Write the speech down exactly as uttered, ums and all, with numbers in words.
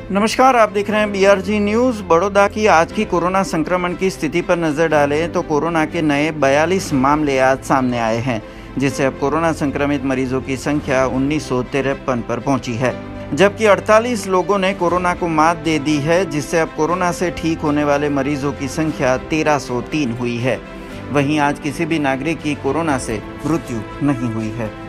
नमस्कार, आप देख रहे हैं बीआरजी न्यूज़। बड़ौदा की आज की कोरोना संक्रमण की स्थिति पर नजर डालें तो कोरोना के नए बयालीस मामले आज सामने आए हैं, जिससे अब कोरोना संक्रमित मरीजों की संख्या उन्नीस सौ तिरपन पर पहुंची है, जबकि अड़तालीस लोगों ने कोरोना को मात दे दी है, जिससे अब कोरोना से ठीक होने वाले मरीजों की संख्या तेरह सौ तीन हुई है। वहीं आज किसी भी नागरिक की कोरोना से मृत्यु नहीं हुई है।